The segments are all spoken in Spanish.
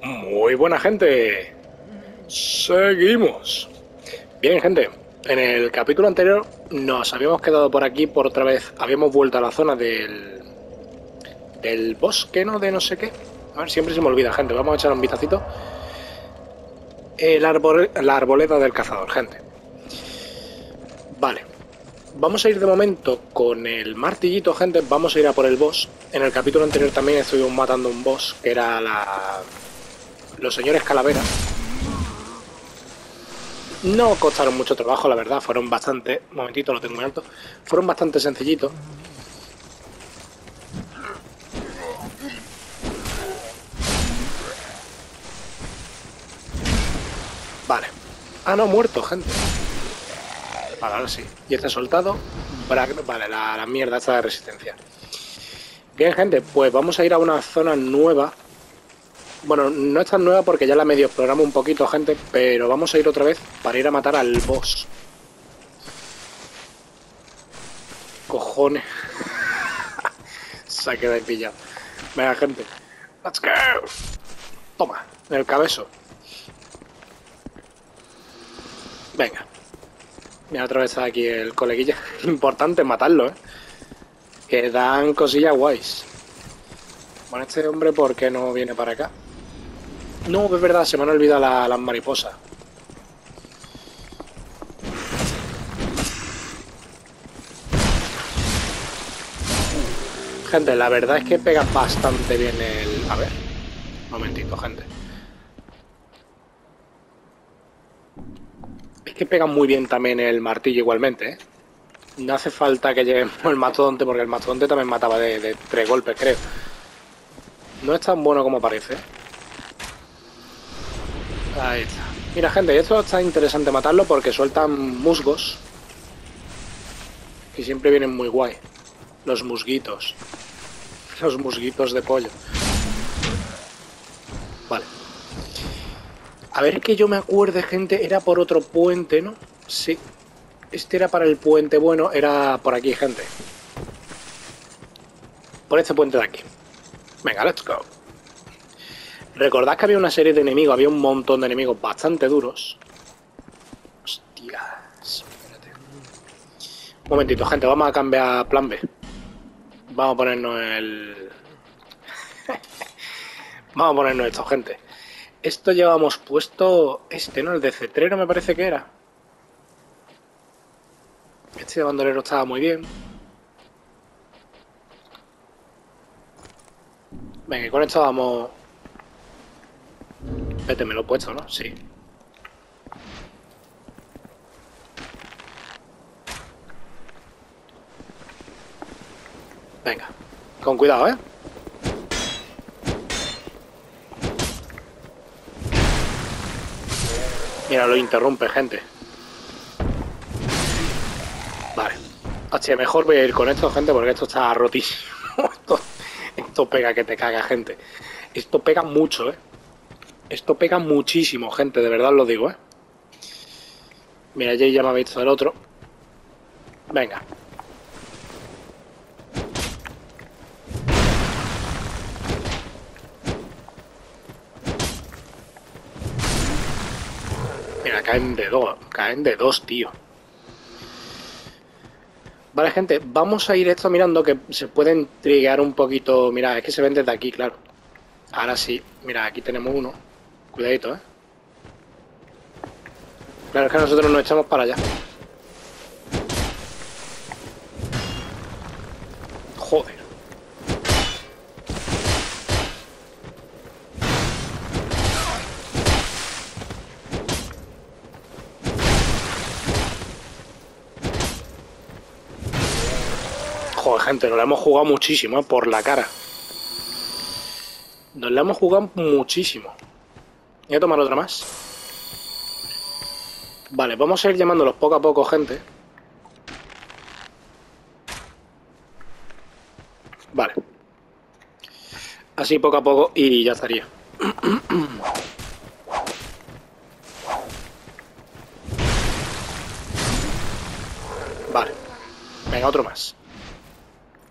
Muy buena gente. Seguimos. Bien, gente. En el capítulo anterior nos habíamos quedado por aquí por otra vez. Habíamos vuelto a la zona del bosque, ¿no? De no sé qué. A ver, siempre se me olvida, gente. Vamos a echar un vistacito. La arboleda del cazador, gente. Vale. Vamos a ir de momento con el martillito, gente. Vamos a ir a por el boss. En el capítulo anterior también estuvimos matando un boss, que era los señores calaveras. No costaron mucho trabajo, la verdad, fueron bastante... Un momentito, lo tengo muy alto. Fueron bastante sencillitos. Vale. Ah, no, muerto, gente. Vale, ahora sí. Y este soltado. Vale, la mierda esta de resistencia. Bien, gente, pues vamos a ir a una zona nueva. Bueno, no es tan nueva porque ya la medio exploramos un poquito, gente, pero vamos a ir otra vez para ir a matar al boss. Cojones. Se ha quedado ahí pillado. Venga, gente. Let's go. Toma, en el cabezo. Venga. Mira, otra vez está aquí el coleguilla. Importante matarlo, ¿eh? Que dan cosillas guays. Bueno, este hombre, ¿por qué no viene para acá? No, es verdad, se me han olvidado las mariposas. Gente, la verdad es que pega bastante bien el... A ver, un momentito, gente. Es que pega muy bien también el martillo igualmente, ¿eh? No hace falta que lleguemos el mastodonte, porque el mastodonte también mataba de 3 golpes, creo. No es tan bueno como parece. Ahí está. Mira, gente, esto está interesante matarlo porque sueltan musgos. Que siempre vienen muy guay. Los musguitos. Los musguitos de pollo. Vale. A ver que yo me acuerde, gente, era por otro puente, ¿no? Sí. Este era para el puente bueno, era por aquí, gente. Por este puente de aquí. Venga, let's go. Recordad que había una serie de enemigos, había un montón de enemigos bastante duros. Hostias, espérate. Un momentito, gente, vamos a cambiar plan B. Vamos a ponernos el... Vamos a ponernos esto, gente. Esto llevábamos puesto... Este, ¿no? El de cetrero me parece que era. Este de bandolero estaba muy bien. Venga, y con esto vamos... Vete, me lo he puesto, ¿no? Sí. Venga, con cuidado, ¿eh? Mira, lo interrumpe, gente. Vale. Hostia, mejor voy a ir con esto, gente, porque esto está rotísimo. Esto pega que te caga, gente. Esto pega mucho, ¿eh? Esto pega muchísimo, gente, de verdad os lo digo, ¿eh? Mira, Jay ya me ha visto el otro. Venga. Mira, caen de dos, tío. Vale, gente, vamos a ir esto mirando que se pueden triggear un poquito. Mira, es que se ven desde aquí, claro. Ahora sí, mira, aquí tenemos uno. Cuidadito, ¿eh? Claro, es que nosotros nos echamos para allá. Joder. Joder, gente, nos la hemos jugado muchísimo, ¿eh? Por la cara. Nos la hemos jugado muchísimo. Voy a tomar otra más. Vale, vamos a ir llamándolos poco a poco, gente. Vale. Así poco a poco y ya estaría. Vale. Venga, otro más.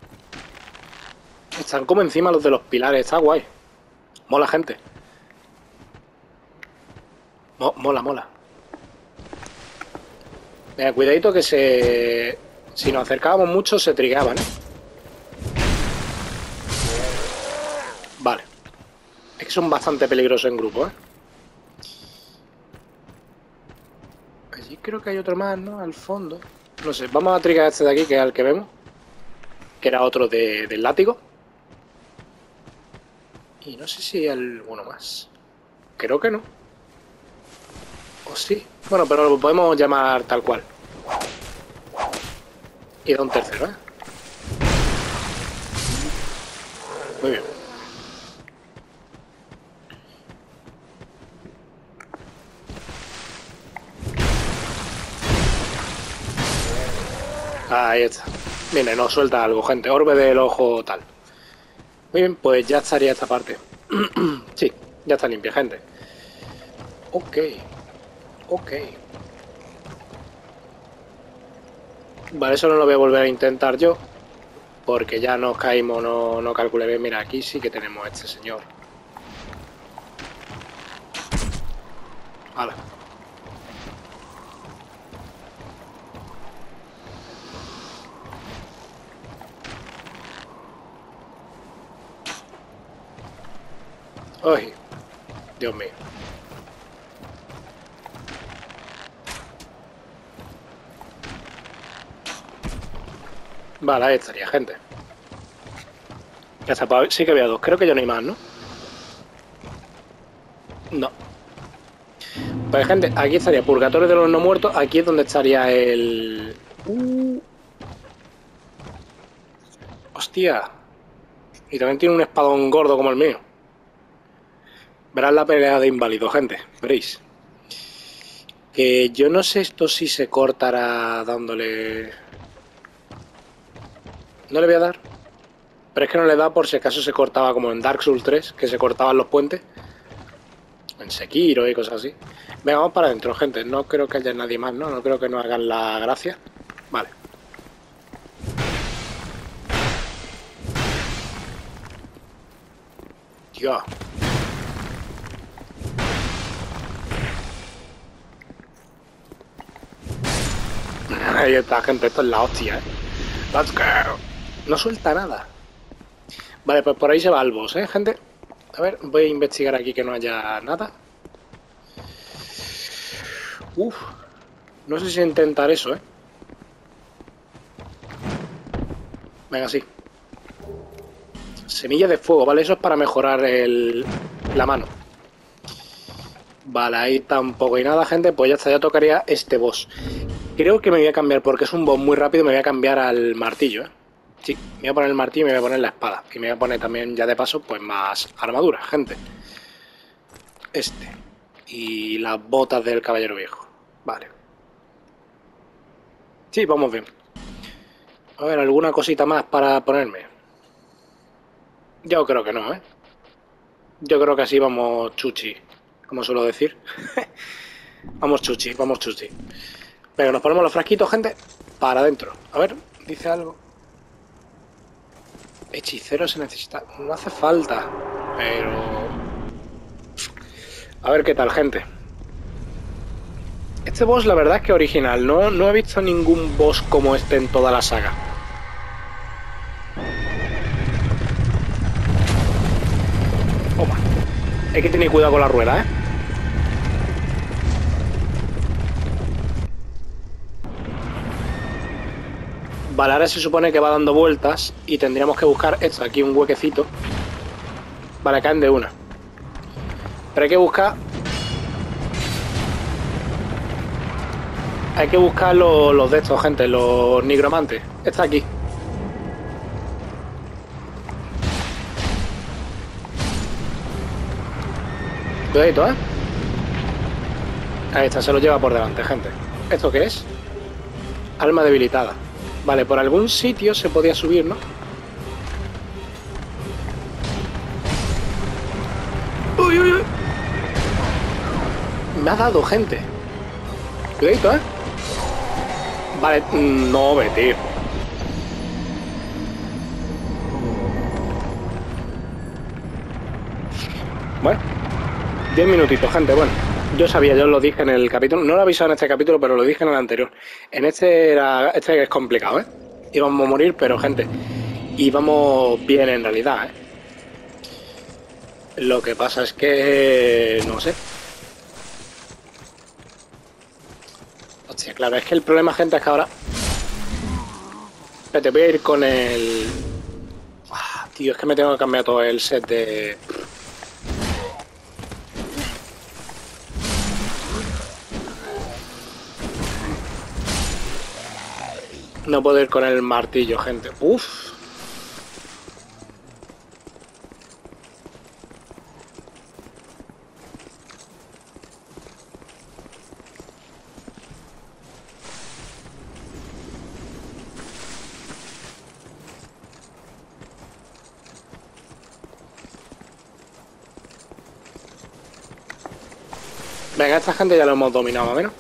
Están como encima los de los pilares. Está guay. Mola, gente. Mola, mola. Mira, cuidadito que se... Si nos acercábamos mucho se trigaban, ¿eh? Vale. Es que son bastante peligrosos en grupo, ¿eh? Allí creo que hay otro más, ¿no? Al fondo. No sé, vamos a trigar este de aquí, que es el que vemos. Que era otro del látigo. Y no sé si hay alguno más. Creo que no. O sí. Bueno, pero lo podemos llamar tal cual. Y da un tercero, ¿eh? Muy bien. Ahí está. Viene, nos suelta algo, gente. Orbe del ojo tal. Muy bien, pues ya estaría esta parte. Sí, ya está limpia, gente. Ok. Ok. Vale, eso no lo voy a volver a intentar yo. Porque ya nos caímos, no calculé bien. Mira, aquí sí que tenemos a este señor. Hala. Ay, Dios mío. Vale, ahí estaría, gente. Ya está, sí que había dos. Creo que ya no hay más, ¿no? No. Pues, gente, aquí estaría Purgatorio de los No Muertos. Aquí es donde estaría el... Hostia. Y también tiene un espadón gordo como el mío. Verás la pelea de inválido, gente. Veréis. Que yo no sé esto si se cortará dándole... No le voy a dar. Pero es que no le da por si acaso se cortaba como en Dark Souls 3, que se cortaban los puentes. En Sekiro y cosas así. Venga, vamos para adentro, gente. No creo que haya nadie más, ¿no? No creo que nos hagan la gracia. Vale. Dios. Ahí está, gente. Esto es la hostia, ¿eh? Let's go. No suelta nada. Vale, pues por ahí se va el boss, ¿eh, gente? A ver, voy a investigar aquí que no haya nada. Uf. No sé si intentar eso, ¿eh? Venga, sí. Semilla de fuego, ¿vale? Eso es para mejorar la mano. Vale, ahí tampoco hay nada, gente. Pues ya está, ya tocaría este boss. Creo que me voy a cambiar, porque es un boss muy rápido, me voy a cambiar al martillo, ¿eh? Sí, me voy a poner el martillo y me voy a poner la espada. Y me voy a poner también, ya de paso, pues más armadura, gente. Este. Y las botas del caballero viejo. Vale. Sí, vamos bien. A ver, ¿alguna cosita más para ponerme? Yo creo que no, ¿eh? Yo creo que así vamos chuchi, como suelo decir. Vamos chuchi, vamos chuchi. Venga, nos ponemos los frasquitos, gente, para adentro. A ver, dice algo. Hechicero se necesita. No hace falta, pero... A ver qué tal, gente. Este boss la verdad es que original. No he visto ningún boss como este en toda la saga. Toma. Hay que tener cuidado con la rueda, ¿eh? Vale, ahora se supone que va dando vueltas y tendríamos que buscar esto, aquí un huequecito. Vale, caen de una. Pero hay que buscar... Hay que buscar los de estos, gente, los nigromantes. Está aquí. Cuidadito, ¿eh? Ahí está, se lo lleva por delante, gente. ¿Esto qué es? Alma debilitada. Vale, por algún sitio se podía subir, ¿no? ¡Uy, uy, uy! Me ha dado, gente. Cuidadito, ¿eh? Vale, no, vete. Bueno, 10 minutitos, gente, bueno. Yo sabía, yo lo dije en el capítulo, no lo he avisado en este capítulo, pero lo dije en el anterior. En este es complicado, ¿eh? Íbamos a morir, pero gente, íbamos bien en realidad, ¿eh? Lo que pasa es que, no sé. Hostia, claro, es que el problema, gente, es que ahora... Te voy a ir con el... tío, es que me tengo que cambiar todo el set de... No puedo ir con el martillo, gente. Uf. Venga, esta gente ya lo hemos dominado, más o menos.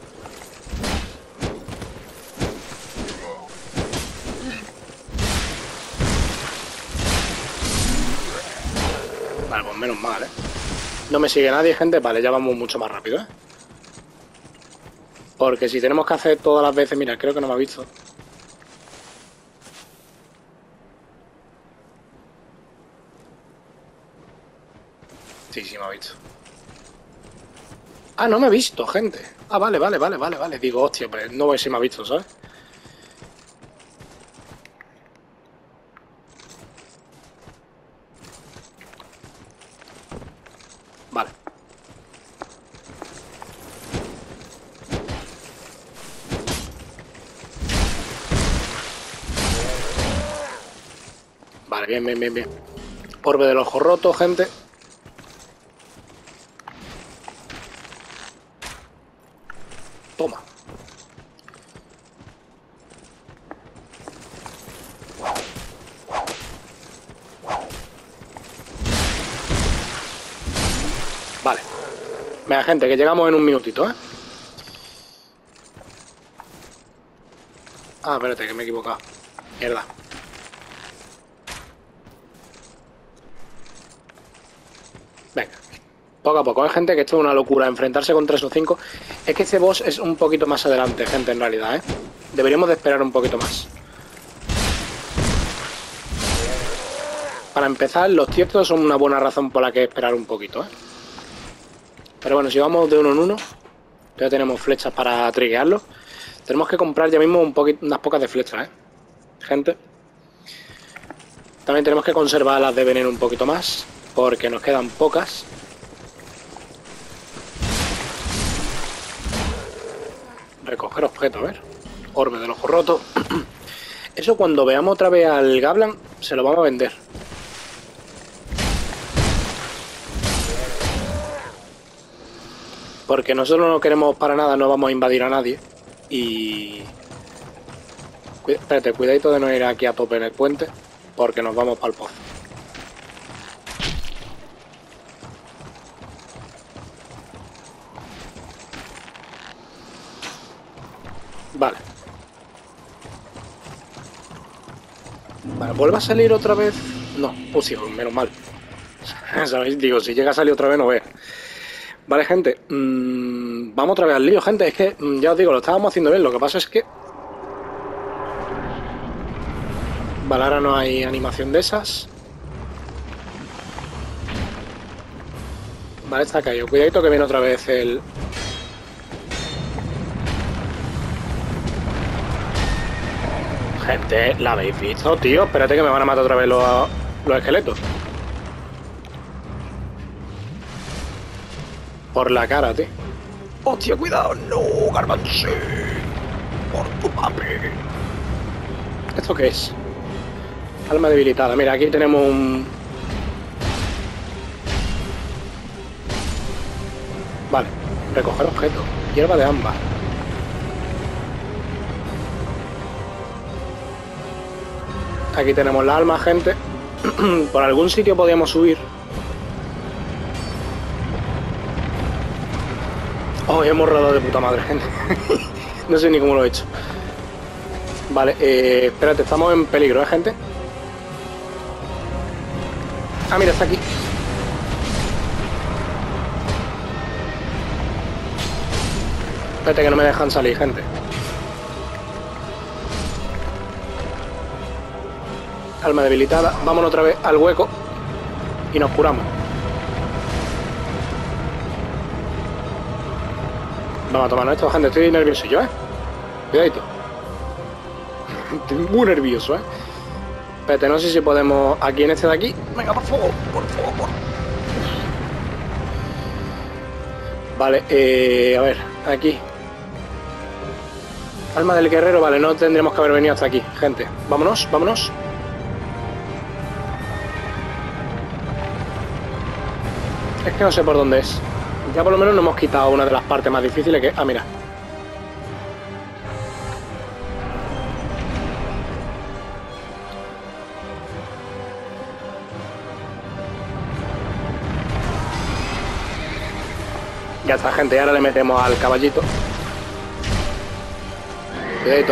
Vale, pues menos mal, ¿eh? No me sigue nadie, gente. Vale, ya vamos mucho más rápido, ¿eh? Porque si tenemos que hacer todas las veces... Mira, creo que no me ha visto. Sí, sí me ha visto. Ah, no me ha visto, gente. Ah, vale. Digo, hostia, pues no voy si me ha visto, ¿sabes? Vale. Vale, bien. Orbe del ojo roto, gente. Toma. Vale. Venga, gente, que llegamos en un minutito, ¿eh? Ah, espérate, que me he equivocado. Mierda. Venga. Poco a poco, ¿eh, gente? Que esto es una locura. Enfrentarse con 3 o 5. Es que este boss es un poquito más adelante, gente, en realidad, ¿eh? Deberíamos de esperar un poquito más. Para empezar, los tiestos son una buena razón por la que esperar un poquito, ¿eh? Pero bueno, si vamos de uno en uno, ya tenemos flechas para triguearlo. Tenemos que comprar ya mismo unas pocas de flechas, ¿eh? Gente. También tenemos que conservar las de veneno un poquito más, porque nos quedan pocas. Recoger objetos, a ver. Orbe del ojo roto. Eso cuando veamos otra vez al Gablan, se lo vamos a vender. Porque nosotros no queremos para nada, no vamos a invadir a nadie. Y... Espérate, cuidadito de no ir aquí a tope en el puente, porque nos vamos para el pozo. Vale. Vale, ¿vuelve a salir otra vez? No, pues sí, menos mal. ¿Sabéis? Digo, si llega a salir otra vez no veas. Vale, gente. Vamos otra vez al lío, gente. Es que, ya os digo, lo estábamos haciendo bien. Lo que pasa es que... Vale, ahora no hay animación de esas. Vale, está caído. Cuidadito que viene otra vez el... Gente, ¿la habéis visto, tío? Espérate que me van a matar otra vez los esqueletos. Por la cara, tío. ¡Hostia, cuidado! ¡No, Garbanzo! ¡Por tu papi! ¿Esto qué es? Alma debilitada. Mira, aquí tenemos un... Vale. Recoger objetos. Hierba de ámbar. Aquí tenemos la alma, gente. Por algún sitio podíamos subir. Oh, hemos rodado de puta madre, gente. No sé ni cómo lo he hecho. Vale, espérate, estamos en peligro, gente. Ah, mira, está aquí. Espérate que no me dejan salir, gente. Alma debilitada. Vámonos otra vez al hueco. Y nos curamos. Vamos a tomarnos esto, gente. Estoy nervioso yo, Cuidadito. Estoy muy nervioso, Espérate, no sé si podemos... Aquí en este de aquí. Venga, por favor. Por favor. Vale, a ver. Aquí. Alma del guerrero. Vale, no tendremos que haber venido hasta aquí, gente. Vámonos, vámonos. Es que no sé por dónde es. Ya por lo menos nos hemos quitado una de las partes más difíciles que... Ah, mira. Ya está, gente. Y ahora le metemos al caballito. Cuidadito,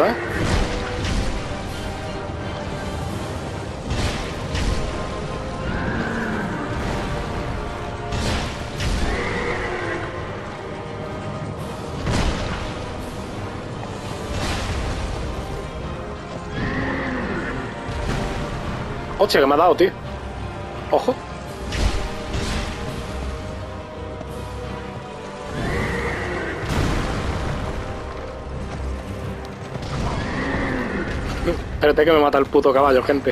Hostia, que me ha dado, tío. Ojo. Espérate que me mata el puto caballo, gente.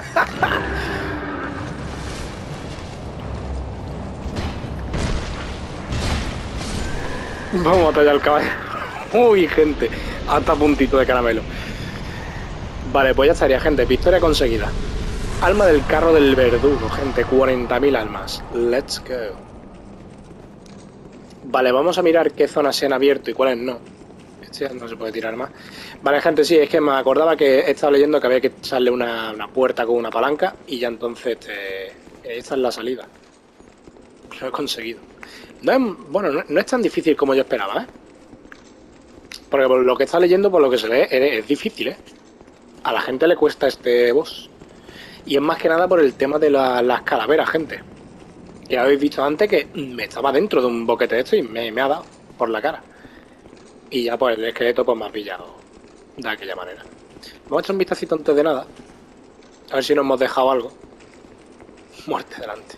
Vamos a matar ya al caballo. Uy, gente. Hasta puntito de caramelo. Vale, pues ya estaría, gente. Victoria conseguida. Alma del carro del verdugo, gente. 40.000 almas. Let's go. Vale, vamos a mirar qué zonas se han abierto y cuáles no. Este no se puede tirar más. Vale, gente, sí, es que me acordaba que he estado leyendo que había que echarle una puerta con una palanca y ya entonces esta es la salida. Lo he conseguido. No es, bueno, no es tan difícil como yo esperaba, Porque por lo que está leyendo, por lo que se lee, es difícil, A la gente le cuesta este boss. Y es más que nada por el tema de las calaveras, gente. Ya habéis visto antes que me estaba dentro de un boquete de esto y me ha dado por la cara. Y ya pues el esqueleto pues me ha pillado de aquella manera. Vamos a echar un vistacito antes de nada. A ver si nos hemos dejado algo. Muerte delante.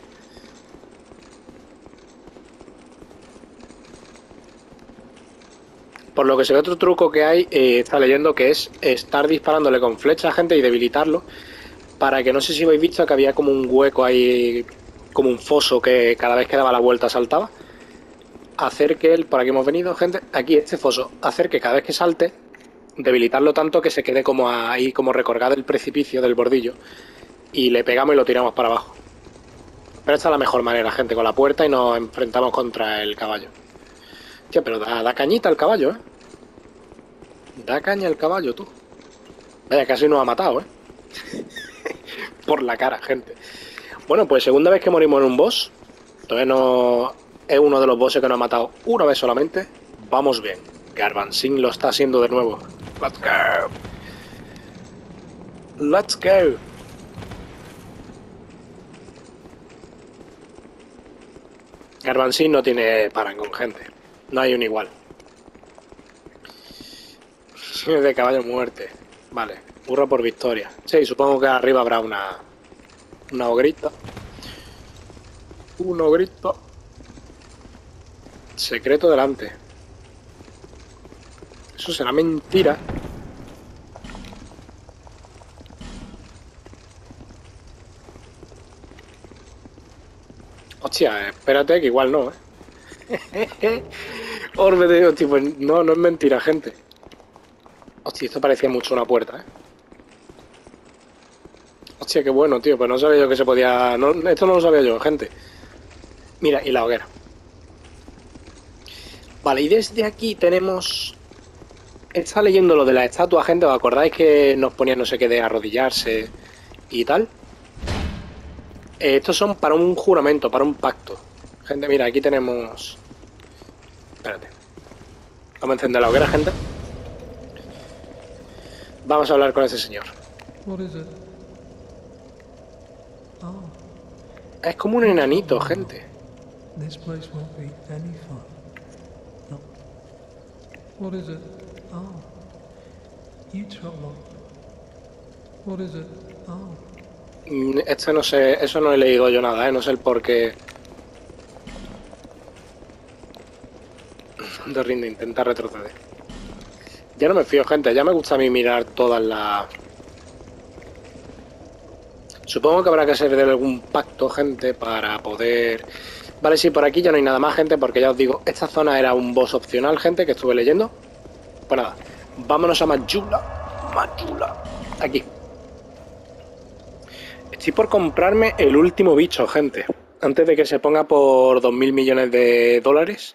Por lo que se ve, otro truco que hay, está leyendo que es estar disparándole con flecha a gente y debilitarlo. Para que no sé si habéis visto que había como un hueco ahí, como un foso que cada vez que daba la vuelta saltaba. Hacer que él, por aquí hemos venido, gente, aquí este foso, hacer que cada vez que salte, debilitarlo tanto que se quede como ahí, como recolgado el precipicio del bordillo. Y le pegamos y lo tiramos para abajo. Pero esta es la mejor manera, gente, con la puerta y nos enfrentamos contra el caballo. Tío, pero da cañita el caballo, Da caña el caballo, tú. Vaya, casi nos ha matado, Por la cara, gente. Bueno, pues segunda vez que morimos en un boss. Todavía no es uno de los bosses que nos ha matado una vez solamente. Vamos bien. Garbanzín lo está haciendo de nuevo. Let's go. Let's go. Garbanzín no tiene parangón, gente. No hay un igual. De caballo muerte. Vale. Burro por victoria. Sí, supongo que arriba habrá una ogrita. Un ogrito. Secreto delante. Eso será mentira. Hostia, espérate que igual no, Orbe de Dios, tipo, no es mentira, gente. Hostia, esto parecía mucho una puerta, Hostia, qué bueno, tío. Pues no sabía yo que se podía... No, esto no lo sabía yo, gente. Mira, y la hoguera. Vale, y desde aquí tenemos... Está leyendo lo de la estatua, gente. ¿Os acordáis que nos ponía no sé qué de arrodillarse y tal? Estos son para un juramento, para un pacto. Gente, mira, aquí tenemos... Espérate. Vamos a encender la hoguera, gente. Vamos a hablar con ese señor. Es como un enanito, gente. What is it? Oh. You trouble. What is it? Oh. Este no sé, eso no he leído yo nada, no sé el por qué. No te rinde, intenta retroceder. Ya no me fío, gente, ya me gusta a mí mirar todas las... Supongo que habrá que hacer de algún pacto, gente, para poder... Vale, sí, por aquí ya no hay nada más, gente, porque ya os digo, esta zona era un boss opcional, gente, que estuve leyendo. Pues nada, vámonos a Majula. Majula. Aquí. Estoy por comprarme el último bicho, gente. Antes de que se ponga por 2.000 millones de dólares.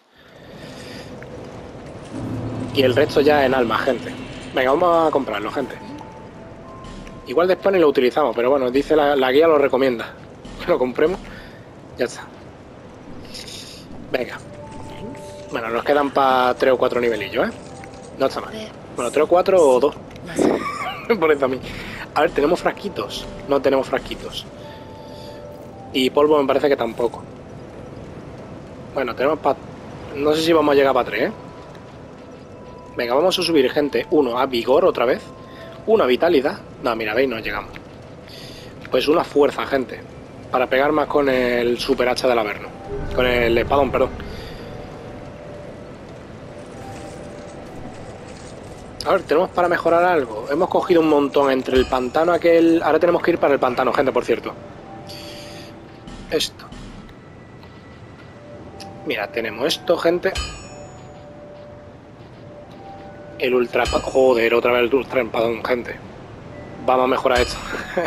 Y el resto ya en alma, gente. Venga, vamos a comprarlo, gente. Igual después ni lo utilizamos, pero bueno, dice la guía lo recomienda. Que lo compremos. Ya está. Venga. Bueno, nos quedan para 3 o 4 nivelillos, ¿eh? No está mal. Bueno, 3 o 4 o 2. Por eso a mí. A ver, ¿tenemos frasquitos? No tenemos frasquitos. Y polvo me parece que tampoco. Bueno, tenemos para... No sé si vamos a llegar para 3, ¿eh? Venga, vamos a subir, gente. 1 a vigor otra vez. 1 a vitalidad. No, mira, veis, no llegamos. Pues 1 a fuerza, gente. Para pegar más con el super hacha del Averno. Con el espadón, perdón. A ver, tenemos para mejorar algo. Hemos cogido un montón entre el pantano aquel... Ahora tenemos que ir para el pantano, gente, por cierto. Esto. Mira, tenemos esto, gente. El ultra... Joder, otra vez el ultra empadón, gente. Vamos a mejorar esto.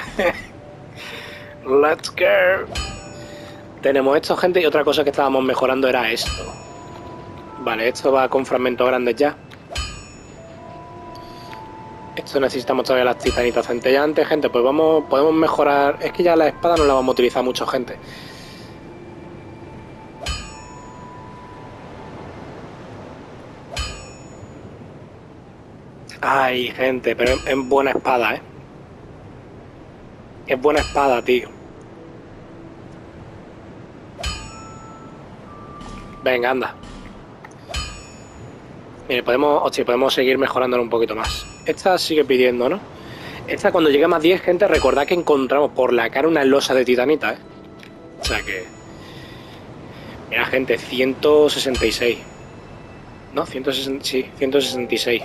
Let's go. Tenemos esto, gente, y otra cosa que estábamos mejorando era esto. Vale, esto va con fragmentos grandes ya. Esto necesitamos todavía las titanitas centellantes, gente. Pues vamos, podemos mejorar. Es que ya la espada no la vamos a utilizar mucho, gente. Ay, gente, pero es buena espada, ¿eh? Es buena espada, tío. Venga, anda. Mire, podemos seguir mejorándolo un poquito más. Esta sigue pidiendo, ¿no? Esta cuando llegue a más 10, gente, recordad que encontramos por la cara una losa de titanita, ¿eh? O sea que... Mira, gente, 166. ¿No? 160, sí, 166.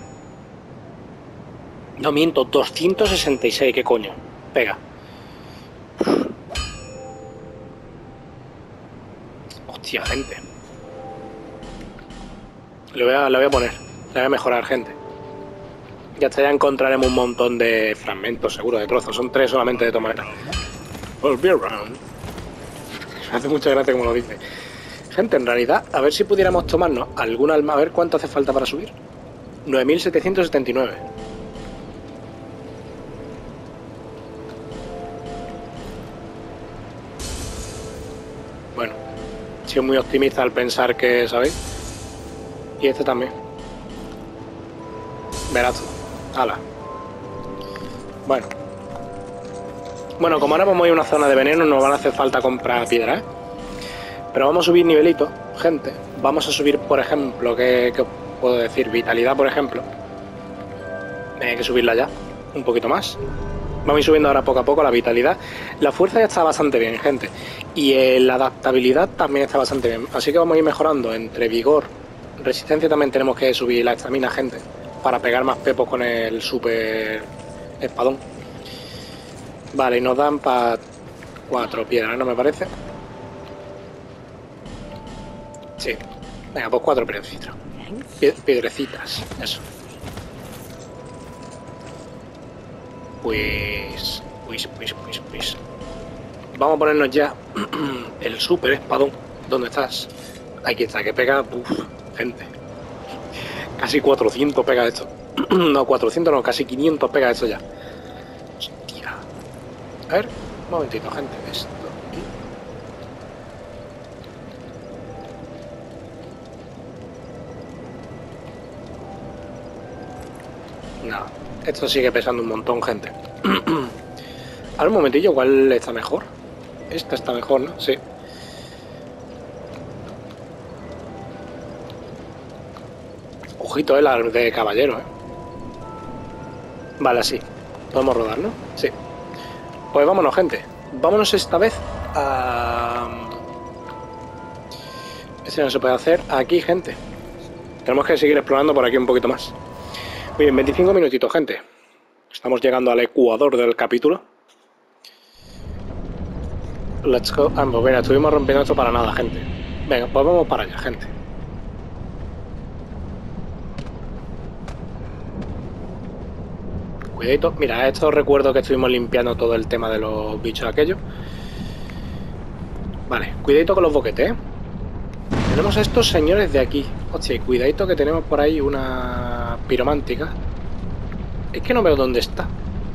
No miento, 266, ¿qué coño? Pega. Hostia, gente. Le voy a poner. Le voy a mejorar, gente. Ya está, ya encontraremos un montón de fragmentos, seguro, de trozos. Son 3 solamente de tomate. I'll be around. Me hace mucha gracia como lo dice. Gente, en realidad, a ver si pudiéramos tomarnos algún alma. A ver cuánto hace falta para subir. 9.779. Bueno, he sido muy optimista al pensar que, ¿sabéis? Y este también. Verás tú. Hala. Bueno, como ahora vamos a ir a una zona de veneno, nos van a hacer falta comprar piedras, ¿eh? Pero vamos a subir nivelito, gente. Vamos a subir, por ejemplo, ¿qué puedo decir? Vitalidad, por ejemplo. Hay que subirla ya, un poquito más. Vamos a ir subiendo ahora poco a poco la vitalidad. La fuerza ya está bastante bien, gente. Y la adaptabilidad también está bastante bien. Así que vamos a ir mejorando entre vigor. Resistencia también tenemos que subir la estamina, gente. Para pegar más pepos con el super espadón. Vale, y nos dan para 4 piedras, ¿no me parece? Sí. Venga, pues 4 piedrecitas. Piedrecitas, eso. Pues... Vamos a ponernos ya el super espadón. ¿Dónde estás? Aquí está, que pega... Uf, gente. Casi 400 pega esto. No, 400 no, casi 500 pega esto ya. Hostia. A ver, un momentito, gente. Esto. No, esto sigue pesando un montón, gente. Ahora un momentillo, ¿cuál está mejor? Esta está mejor, ¿no? Sí. Ojito, la de caballero, Vale, así. Podemos rodar, ¿no? Sí. Pues vámonos, gente. Vámonos esta vez a... Ese no se puede hacer aquí, gente. Tenemos que seguir explorando por aquí un poquito más. Muy bien, 25 minutitos, gente. Estamos llegando al ecuador del capítulo. Let's go. Ah, pues mira, estuvimos rompiendo esto para nada, gente. Venga, pues vamos para allá, gente. Cuidadito. Mira, esto recuerdo que estuvimos limpiando todo el tema de los bichos aquellos. Vale, cuidadito con los boquetes, Tenemos a estos señores de aquí. Hostia, cuidadito que tenemos por ahí una piromántica. Es que no veo dónde está.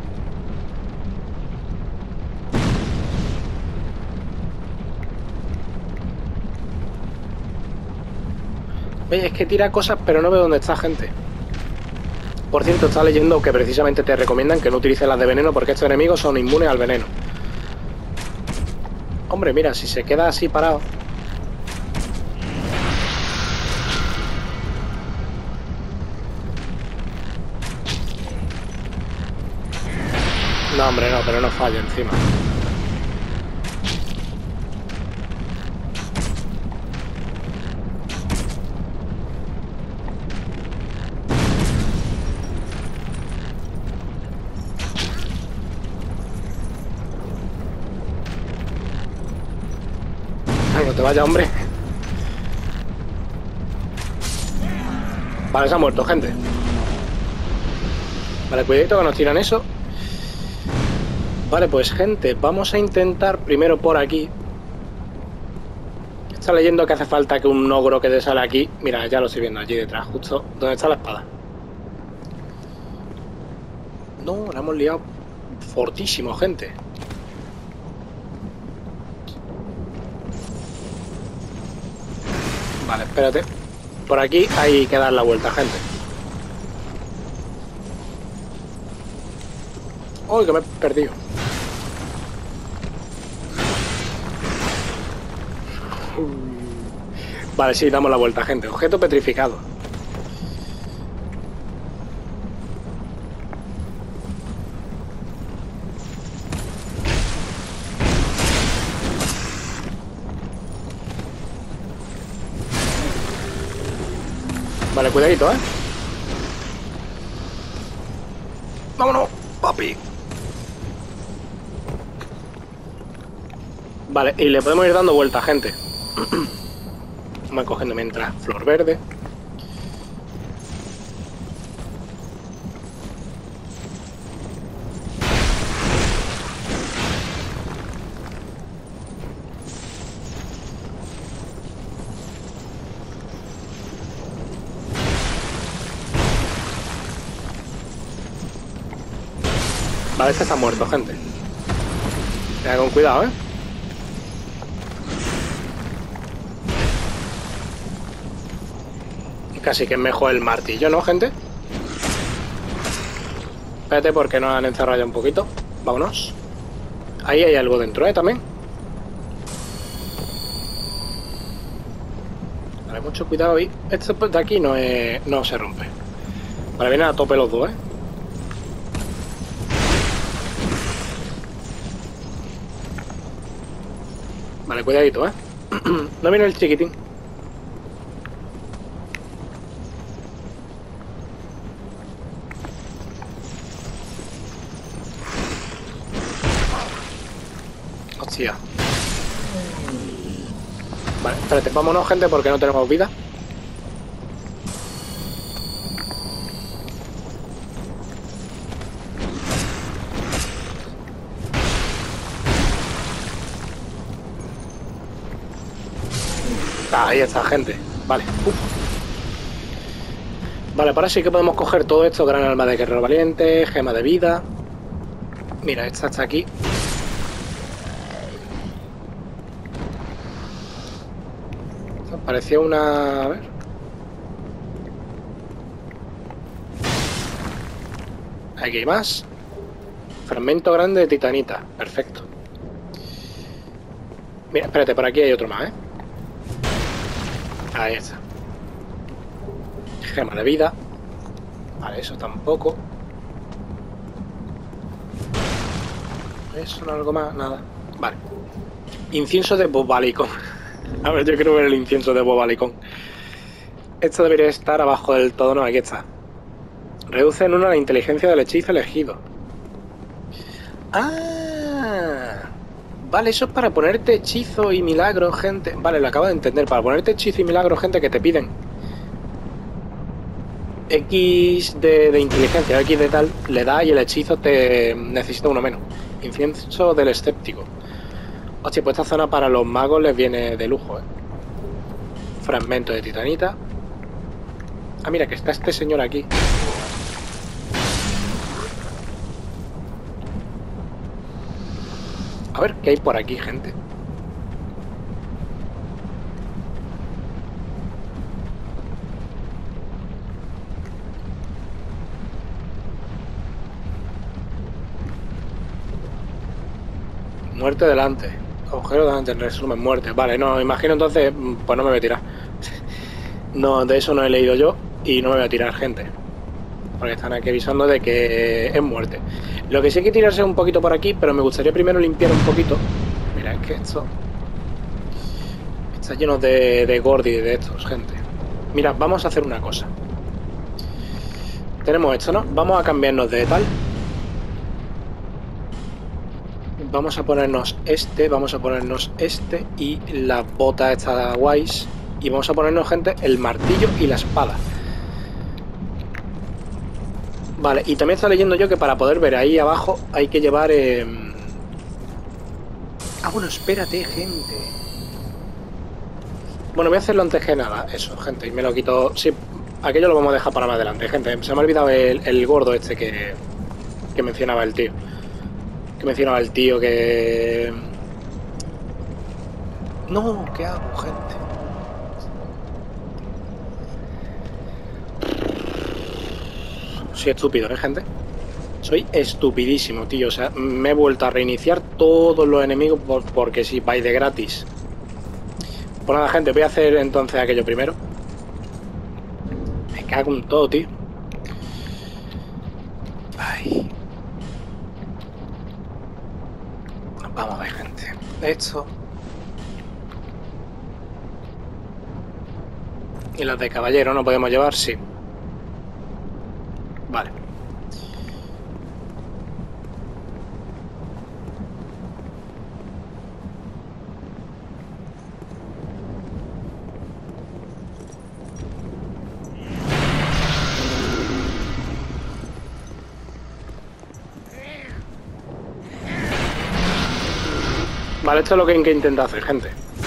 Oye, es que tira cosas, pero no veo dónde está, gente. Por cierto, estaba leyendo que precisamente te recomiendan que no utilices las de veneno porque estos enemigos son inmunes al veneno. Hombre, mira, si se queda así parado... No, hombre, no, pero no falla encima. Ay, no te vayas, hombre. Vale, se ha muerto, gente. Vale, cuidadito que nos tiran eso. Vale, pues gente, vamos a intentar primero por aquí. Está leyendo que hace falta que un ogro que te sale aquí. Mira, ya lo estoy viendo allí detrás, justo donde está la espada. No, la hemos liado fortísimo, gente. Vale, espérate. Por aquí hay que dar la vuelta, gente. ¡Uy, que me he perdido! Vale, sí, damos la vuelta, gente. Objeto petrificado. Vale, cuidadito, ¡Vámonos, papi! Vale, y le podemos ir dando vuelta, gente. Vamos cogiendo mientras flor verde. Vale, este está muerto, gente. Tenga con cuidado, Casi que es mejor el martillo, ¿no, gente? Espérate porque nos han encerrado ya un poquito. Vámonos. Ahí hay algo dentro, también. Vale, mucho cuidado ahí. Esto de aquí no se rompe. Vale, vienen a tope los dos, Vale, cuidadito, No viene el chiquitín. Hostia. Vale, espérate, vámonos, gente, porque no tenemos vida. Ahí está, gente. Vale. Vale, ahora sí que podemos coger todo esto. Gran alma de guerrero valiente, gema de vida. Mira, esta está aquí. Parecía una... A ver. Aquí hay más. Fragmento grande de titanita. Perfecto. Mira, espérate, por aquí hay otro más, Ahí está. Gema de vida. Vale, eso tampoco. Eso, no, algo más, nada. Vale. Incienso de Bobalicón. A ver, yo quiero ver el incienso de Bobalicón. Esto debería estar abajo del todo. No, aquí está. Reduce en 1 la inteligencia del hechizo elegido. ¡Ah! Vale, eso es para ponerte hechizo y milagro, gente. Vale, lo acabo de entender. Para ponerte hechizo y milagro, gente, que te piden X de inteligencia, X de tal, le da y el hechizo te necesita uno menos. Incienso del escéptico. Hostia, pues esta zona para los magos les viene de lujo, ¿eh? Fragmento de titanita. Ah, mira, que está este señor aquí. A ver, ¿qué hay por aquí, gente? Muerte delante. Agujero delante, en resumen, muerte. Vale, no, imagino entonces, pues no me voy a tirar. No, de eso no he leído yo y no me voy a tirar, gente. Porque están aquí avisando de que es muerte. Lo que sí hay que tirarse un poquito por aquí, pero me gustaría primero limpiar un poquito. Mira, es que esto está lleno de gordi de estos, gente. Mira, vamos a hacer una cosa. Tenemos esto, ¿no? Vamos a cambiarnos de tal. Vamos a ponernos este y la bota esta guays. Y vamos a ponernos, gente, el martillo y la espada. Vale, y también está leyendo yo que para poder ver ahí abajo hay que llevar... Ah, bueno, espérate, gente. Bueno, voy a hacerlo antes que nada, eso, gente, y me lo quito... Sí, aquello lo vamos a dejar para más adelante, gente. Se me ha olvidado el gordo este que mencionaba el tío. Que mencionaba el tío que... No, ¿qué hago, gente? Soy estúpido, ¿eh, gente? Soy estupidísimo, tío. O sea, me he vuelto a reiniciar todos los enemigos porque sí, vais de gratis. Pues nada, gente, voy a hacer entonces aquello primero. Me cago en todo, tío. Ay. Vamos a ver, gente. Esto. Y las de caballero no podemos llevar, sí. Vale. Vale, esto es lo que hay que intentar hacer, gente.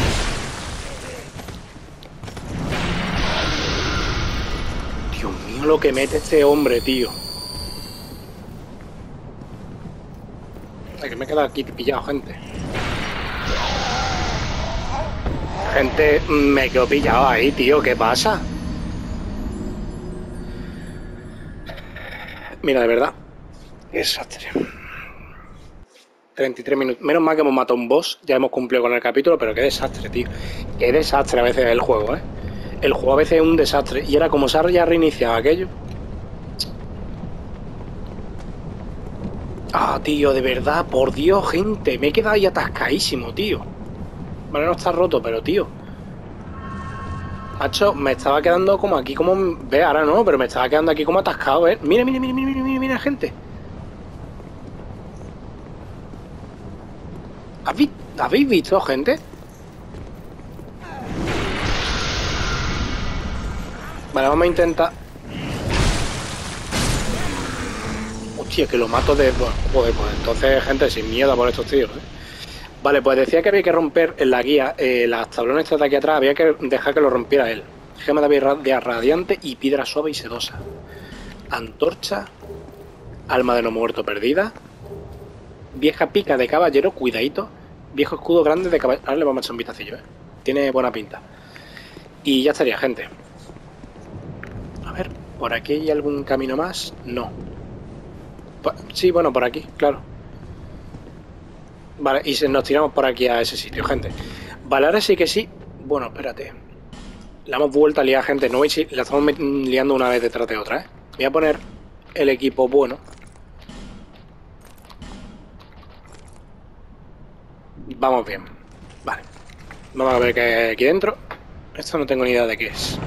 Dios mío, lo que mete este hombre, tío. Ay, que me he quedado aquí pillado, gente. Gente, me quedo pillado ahí, tío. ¿Qué pasa? Mira, de verdad. Qué desastre. 33 minutos. Menos mal que hemos matado a un boss. Ya hemos cumplido con el capítulo, pero qué desastre, tío. Qué desastre a veces el juego, ¿eh? El juego a veces es un desastre. Y ahora, como se ha ya reiniciado aquello... Ah, tío, de verdad, por Dios, gente. Me he quedado ahí atascadísimo, tío. Vale, no está roto, pero, tío... Macho, me estaba quedando como aquí, como... Ve, ahora no, pero me estaba quedando aquí como atascado, ¿eh? Mira, mira, mira, mira, mira, mira, mira, gente. ¿Habéis visto, gente? Vale, vamos a intentar... Hostia, que lo mato de... Joder, pues entonces, gente, sin miedo por estos tíos, ¿eh? Vale, pues decía que había que romper en la guía las tablones de aquí atrás, había que dejar que lo rompiera él. Gema de vida radiante y piedra suave y sedosa. Antorcha, alma de no muerto perdida, vieja pica de caballero, cuidadito, viejo escudo grande de caballero. Ahora le vamos a echar un vistacillo, tiene buena pinta. Y ya estaría, gente. A ver, ¿por aquí hay algún camino más? No. Sí, bueno, por aquí, claro. Vale, y nos tiramos por aquí a ese sitio, gente. Vale, ahora sí que sí. Bueno, espérate. La hemos vuelto a liar, gente. No veis si la estamos liando una vez detrás de otra, ¿eh? Voy a poner el equipo bueno. Vamos bien. Vale. Vamos a ver qué hay aquí dentro. Esto no tengo ni idea de qué es.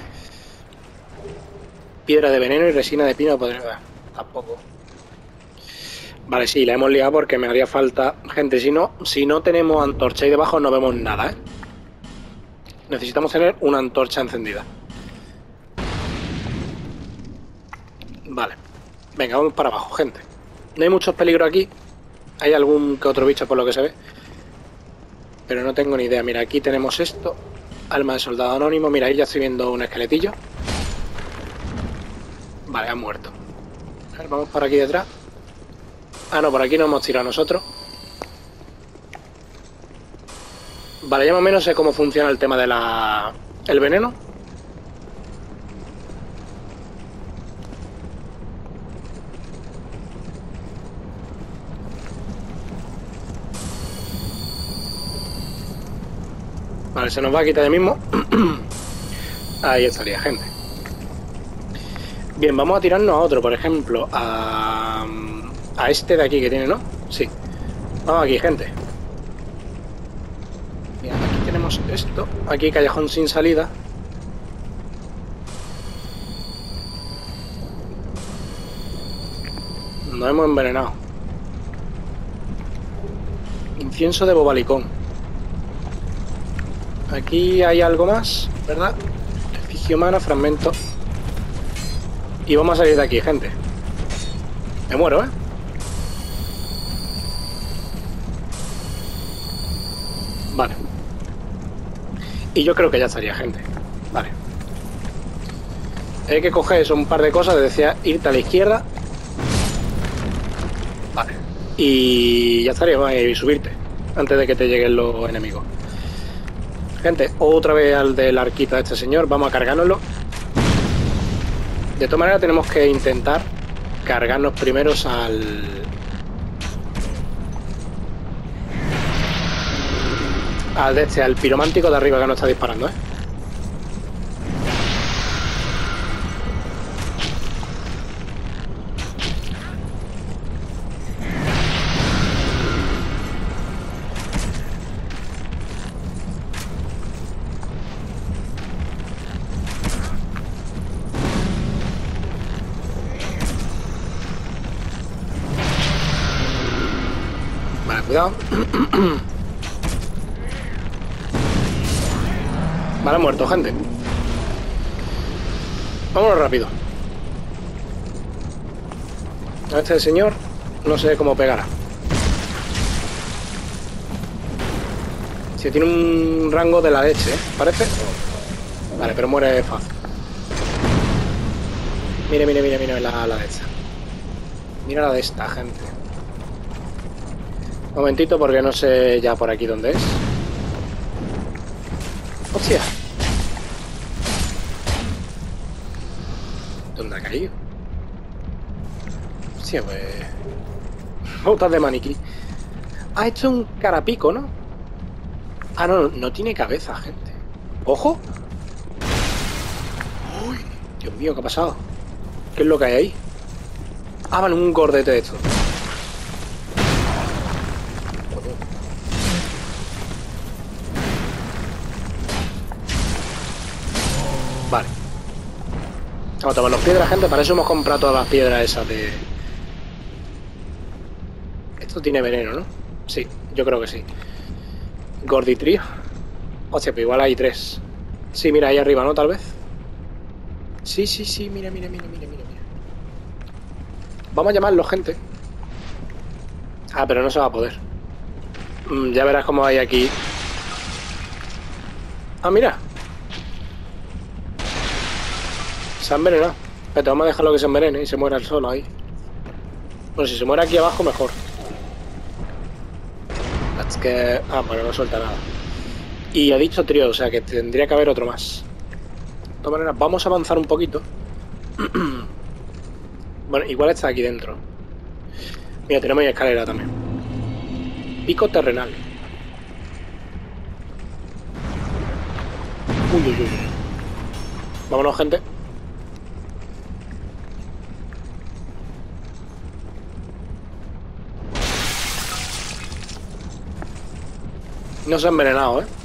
Piedra de veneno y resina de pino. Tampoco. Vale, sí, la hemos liado porque me haría falta... Gente, si no tenemos antorcha ahí debajo no vemos nada, ¿eh? Necesitamos tener una antorcha encendida. Vale. Venga, vamos para abajo, gente. No hay muchos peligros aquí. Hay algún que otro bicho por lo que se ve. Pero no tengo ni idea. Mira, aquí tenemos esto. Alma de soldado anónimo. Mira, ahí ya estoy viendo un esqueletillo. Vale, ha muerto. A ver, vamos por aquí detrás. Ah, no, por aquí nos hemos tirado nosotros. Vale, ya más o menos sé cómo funciona el tema de el veneno. Vale, se nos va a quitar ya mismo. Ahí estaría, gente. Bien, vamos a tirarnos a otro, por ejemplo, a este de aquí que tiene, ¿no? Sí. Vamos aquí, gente. Mira, aquí tenemos esto. Aquí callejón sin salida. Nos hemos envenenado. Incienso de bobalicón. Aquí hay algo más, ¿verdad? Efigie humana, fragmento. Y vamos a salir de aquí, gente. Me muero, ¿eh? Vale. Y yo creo que ya estaría, gente. Vale. Hay que coger eso, un par de cosas. Decía irte a la izquierda. Vale. Y ya estaría, y subirte. Antes de que te lleguen los enemigos. Gente, otra vez al del arquito de este señor. Vamos a cargárnoslo. De todas maneras tenemos que intentar cargarnos primeros al al piromántico de arriba que nos está disparando, ¿eh? Vale, cuidado. Vale, muerto, gente. Vámonos rápido. A este señor no sé cómo pegará. Si tiene un rango de la leche, ¿eh? ¿Parece? Vale, pero muere fácil. Mire, mire, mire, mire la de esta. Mira la de esta, gente. Un momentito porque no sé ya por aquí dónde es. ¡Hostia! ¿Dónde ha caído? Hostia, pues... botas de maniquí. Ha hecho un carapico, ¿no? Ah, no, no tiene cabeza, gente. ¡Ojo! ¡Uy! Dios mío, ¿qué ha pasado? ¿Qué es lo que hay ahí? Ah, vale, un gordete de esto. Vale. Vamos a tomar las piedras, gente. Para eso hemos comprado todas las piedras esas de... Esto tiene veneno, ¿no? Sí, yo creo que sí. Gorditrio. Hostia, pero igual hay 3. Sí, mira, ahí arriba, ¿no? Tal vez. Sí, sí, sí, mira, mira, mira, mira, mira. Vamos a llamarlo, gente. Ah, pero no se va a poder. Ya verás cómo hay aquí. Ah, mira. Se ha envenenado. Espérate, vamos a dejarlo que se envenene y se muera el solo ahí. Bueno, si se muere aquí abajo, mejor. Es que... Ah, bueno, no suelta nada. Y ha dicho trío, o sea que tendría que haber otro más. De todas maneras, vamos a avanzar un poquito. Bueno, igual está aquí dentro. Mira, tenemos ahí escalera también. Pico terrenal. Uy, uy, uy. Vámonos, gente. No se ha envenenado, ¿eh?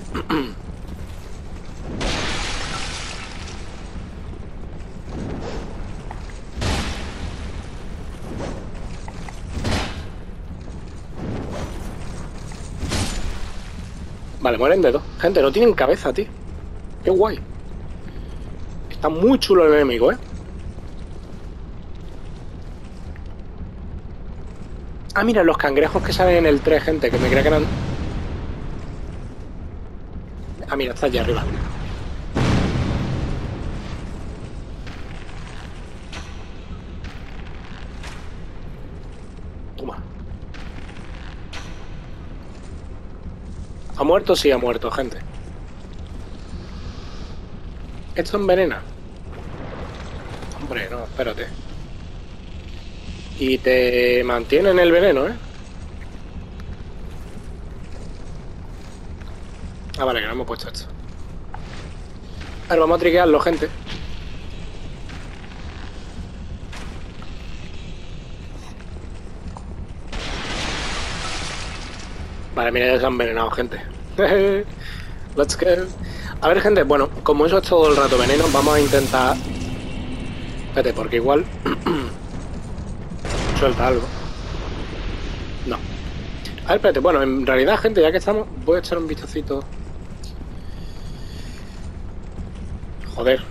Vale, mueren de dos. Gente, no tienen cabeza, tío. Qué guay. Está muy chulo el enemigo, ¿eh? Ah, mira, los cangrejos que salen en el 3, gente, que me creía que eran... Ah, mira, está allá arriba. Toma. ¿Ha muerto? Sí, ha muerto, gente. ¿Esto envenena? Hombre, no, espérate. Y te mantiene en el veneno, ¿eh? Ah, vale, que no hemos puesto esto. A ver, vamos a triquearlo, gente. Vale, mira, ya se han envenenado, gente. Let's go. A ver, gente, bueno, como eso es todo el rato veneno, vamos a intentar... Espérate, porque igual... Suelta algo. No. A ver, espérate, bueno, en realidad, gente, ya que estamos, voy a echar un vistacito. Joder.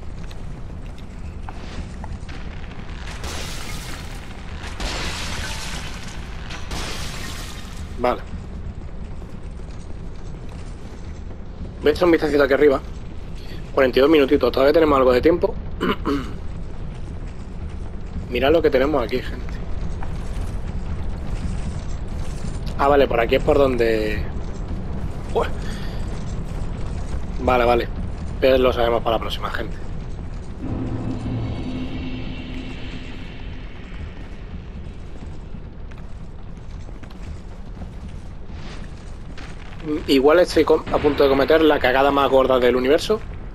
Vale. Voy a echar un vistacito aquí arriba. 42 minutitos, todavía tenemos algo de tiempo. Mirad lo que tenemos aquí, gente. Ah, vale, por aquí es por donde... Uy. Vale, vale. Pero lo sabemos para la próxima, gente. Igual estoy a punto de cometer la cagada más gorda del universo.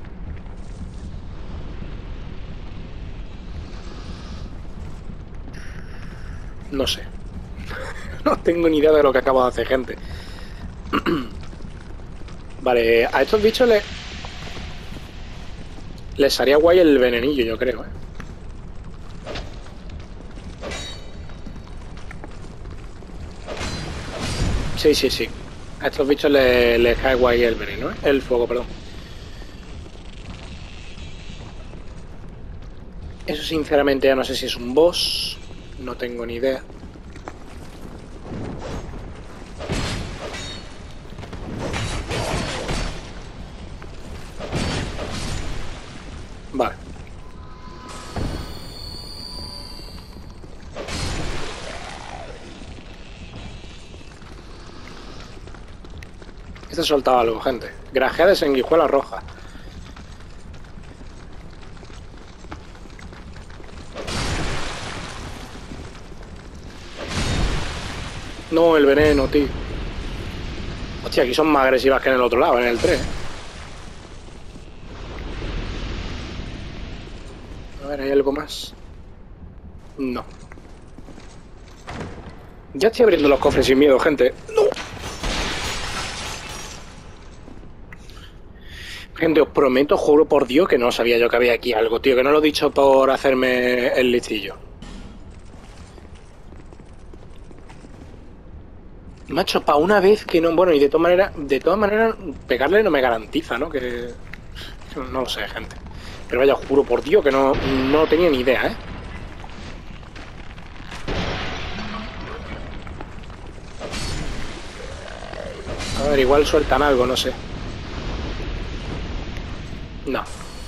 No sé. No tengo ni idea de lo que acabo de hacer, gente. Vale, a estos bichos les haría guay el venenillo, yo creo, ¿eh? Sí, sí, sí. A estos bichos les cae guay el veneno, ¿eh? El fuego, perdón. Eso sinceramente ya no sé si es un boss. No tengo ni idea. Vale. Este soltaba algo, gente. Grajea de sanguijuela roja. No, el veneno, tío. Hostia, aquí son más agresivas que en el otro lado, en el 3. A ver, ¿hay algo más? No. Ya estoy abriendo los cofres sin miedo, gente. ¡No! Gente, os prometo, juro por Dios que no sabía yo que había aquí algo, tío. Que no lo he dicho por hacerme el listillo. Macho, para una vez que no... Bueno, y de todas maneras, pegarle no me garantiza, ¿no? Que... No lo sé, gente. Pero vaya, juro por Dios que no tenía ni idea, ¿eh? A ver, igual sueltan algo, no sé. No.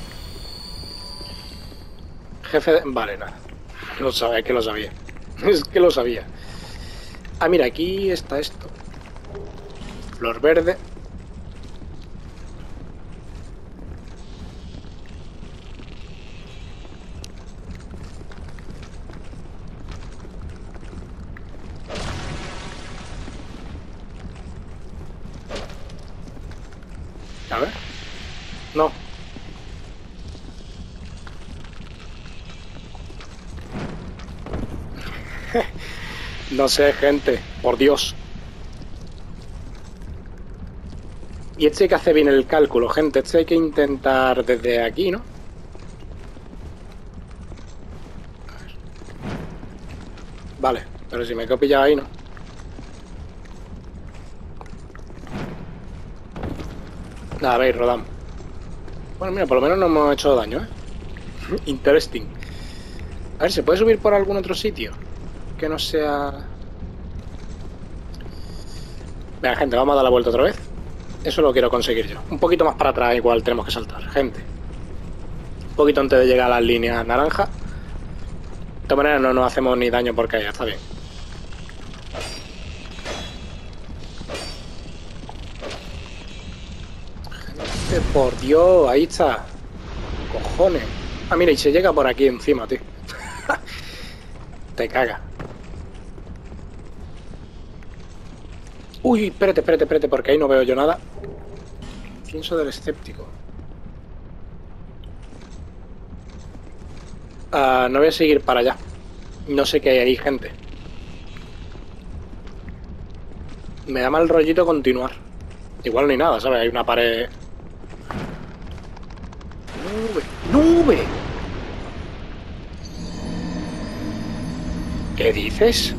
Jefe de... Vale, nada. No sabía, es que lo sabía. Es que lo sabía. Ah, mira, aquí está esto. Flor verde. A ver. No. No sé, gente. Por Dios. Y este hay que hacer bien el cálculo, gente. Este hay que intentar desde aquí, ¿no? Vale, pero si me quedo pillado ahí, ¿no? Nada, veis, rodamos. Bueno, mira, por lo menos no hemos hecho daño, ¿eh? Interesting. A ver, ¿se puede subir por algún otro sitio? Que no sea... Venga, gente, vamos a dar la vuelta otra vez. Eso lo quiero conseguir yo. Un poquito más para atrás igual tenemos que saltar, gente. Un poquito antes de llegar a las líneas naranjas. De todas maneras no nos hacemos ni daño porque ya está bien. Gente, por Dios, ahí está. Cojones. Ah, mira, y se llega por aquí encima, tío. Te caga. Uy, espérate, porque ahí no veo yo nada. Incienso del escéptico. No voy a seguir para allá. No sé qué hay ahí, gente. Me da mal rollito continuar. Igual no hay nada, ¿sabes? Hay una pared... ¡Nube! ¿Qué dices?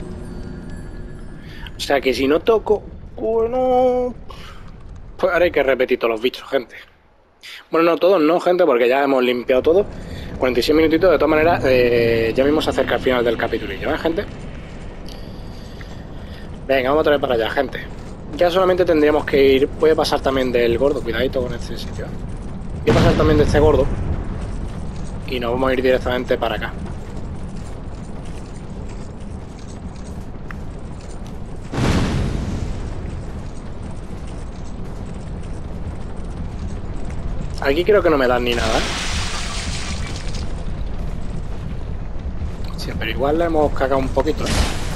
O sea que si no toco... Bueno... Pues ahora hay que repetir todos los bichos, gente. Bueno, no todos, no, gente, porque ya hemos limpiado todo. 46 minutitos, de todas maneras, ya mismo se acerca el final del capitulillo, ¿eh, gente? Venga, vamos otra vez para allá, gente. Ya solamente tendríamos que ir... Voy a pasar también del gordo, cuidadito con este sitio. Voy a pasar también de este gordo. Y nos vamos a ir directamente para acá. Aquí creo que no me dan ni nada, ¿eh? Sí, pero igual le hemos cagado un poquito, ¿eh?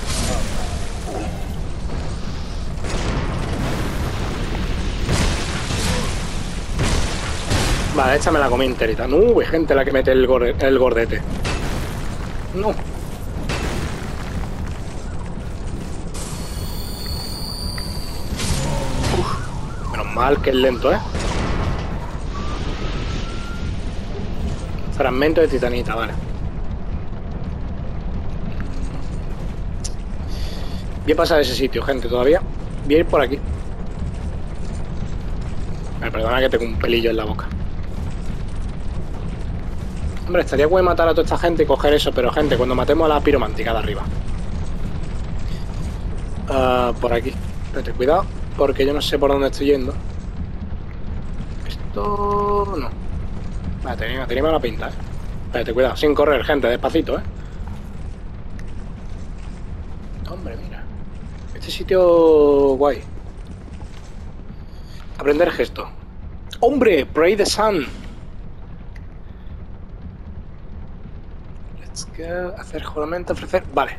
Vale, esta me la comí enterita. No, gente, la que mete el gordete. No. Uf, menos mal que es lento, ¿eh? Fragmento de titanita, vale. Voy a pasar a ese sitio, gente, todavía. Voy a ir por aquí. Perdona que tengo un pelillo en la boca. Hombre, estaría guay matar a toda esta gente y coger eso, pero gente, cuando matemos a la piromántica de arriba. Por aquí. Espérate, cuidado, porque yo no sé por dónde estoy yendo. Esto... no. Vale, tenía mala pinta, ¿eh? Espérate, cuidado, sin correr, gente, despacito, ¿eh? Hombre, mira. Este sitio... guay. Aprender gesto. ¡Hombre! Pray the sun. Hacer juramento, ofrecer... Vale.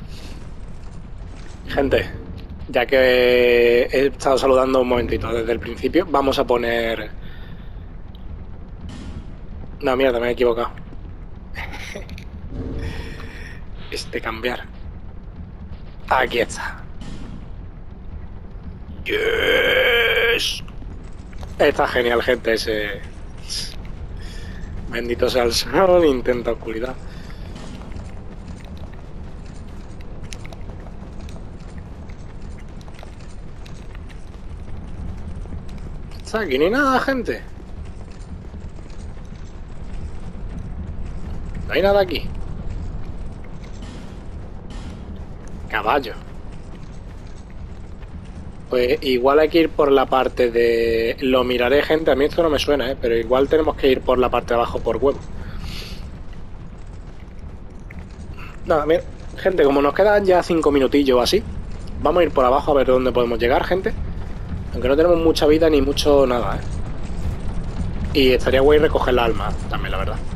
Gente, ya que he estado saludando un momentito desde el principio, vamos a poner... No, mierda, me he equivocado. Cambiar. Aquí está. Yes. Está genial, gente, ese... Bendito sea el sol, intenta oscuridad. Está aquí ni nada, gente. No hay nada aquí. Caballo. Pues igual hay que ir por la parte de... Lo miraré, gente. A mí esto no me suena, pero igual tenemos que ir por la parte de abajo por huevo. Nada, mira, gente, como nos quedan ya 5 minutillos o así, vamos a ir por abajo a ver dónde podemos llegar, gente. Aunque no tenemos mucha vida ni mucho nada, Y estaría guay recoger la alma también, la verdad.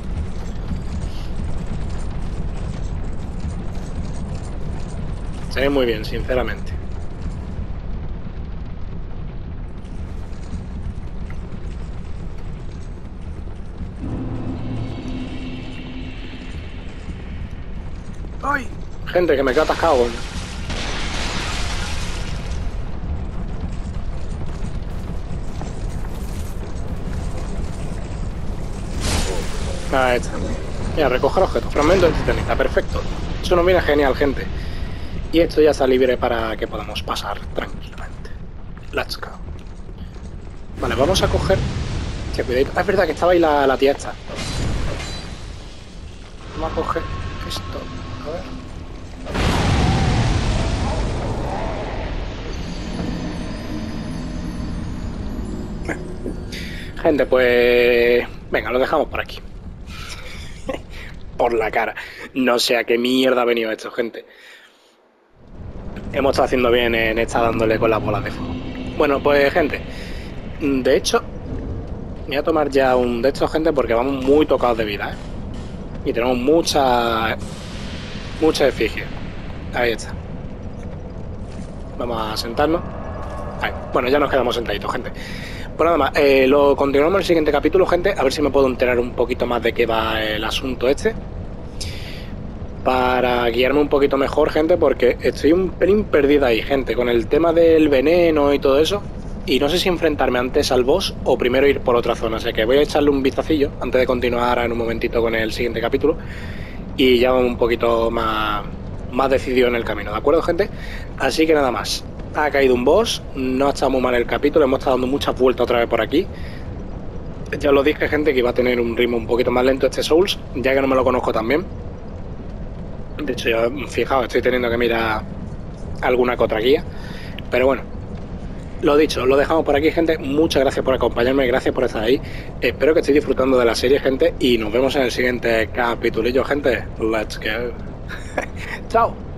Se ve muy bien, sinceramente. ¡Ay! Gente, que me quedo atascado. Ahí está. Mira, recoger objetos. Fragmento de titanita. Perfecto. Eso nos viene genial, gente. Y esto ya está libre para que podamos pasar tranquilamente. Let's go. Vale, vamos a coger... Que cuidadito. Ah, es verdad que estaba ahí la tía esta. Vamos a coger esto. A ver. Gente, pues... Venga, lo dejamos por aquí. Por la cara. No sé a qué mierda ha venido esto, gente. Hemos estado haciendo bien en estar dándole con las bolas de fuego. Bueno, pues, gente. De hecho, me voy a tomar ya un de estos, gente, porque vamos muy tocados de vida, ¿eh? Y tenemos mucha efigie. Ahí está. Vamos a sentarnos. Ahí. Bueno, ya nos quedamos sentaditos, gente. Pues nada más, lo continuamos en el siguiente capítulo, gente. A ver si me puedo enterar un poquito más de qué va el asunto este. Para guiarme un poquito mejor, gente, porque estoy un pelín perdida ahí, gente, con el tema del veneno y todo eso. Y no sé si enfrentarme antes al boss o primero ir por otra zona. Así que voy a echarle un vistacillo antes de continuar en un momentito con el siguiente capítulo. Y ya un poquito más decidido en el camino, ¿de acuerdo, gente? Así que nada más. Ha caído un boss, no ha estado muy mal el capítulo, hemos estado dando muchas vueltas otra vez por aquí. Ya os lo dije, gente, que iba a tener un ritmo un poquito más lento este Souls, ya que no me lo conozco tan bien. De hecho, yo, fijaos, estoy teniendo que mirar alguna que otra guía. Pero bueno, lo dicho, lo dejamos por aquí, gente. Muchas gracias por acompañarme, gracias por estar ahí. Espero que estéis disfrutando de la serie, gente, y nos vemos en el siguiente capitulillo, gente. Let's go. Chao.